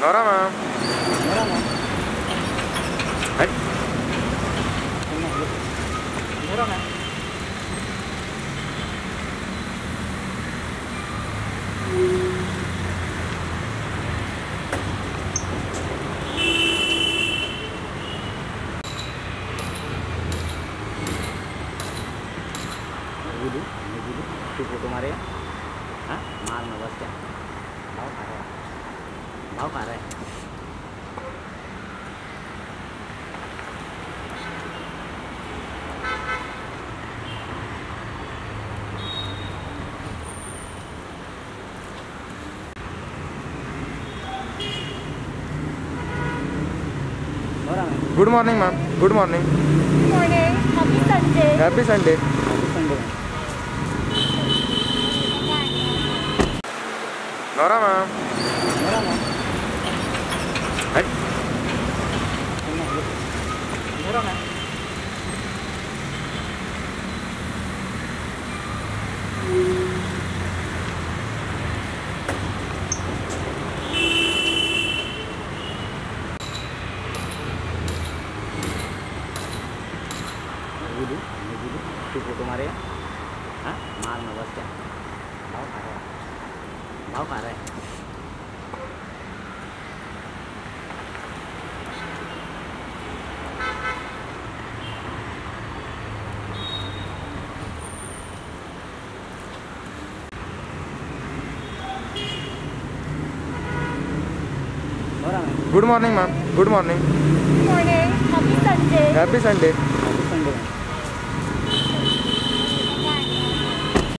Nora ma'am. Hey. Nora ma'am. तू photo मारे हाँ मार ना बस क्या भाव खा रहा है भाव खा रहा है Good morning ma'am. Good morning. Good morning. Happy Sunday. Happy Sunday. Nora ma'am. Hey. Nora ma'am. तू फोटो मारे हाँ मार ना बस क्या भाव खा रहा है भाव खा रहा है Good morning ma'am. Good morning. Good morning. Happy Sunday. Happy Sunday.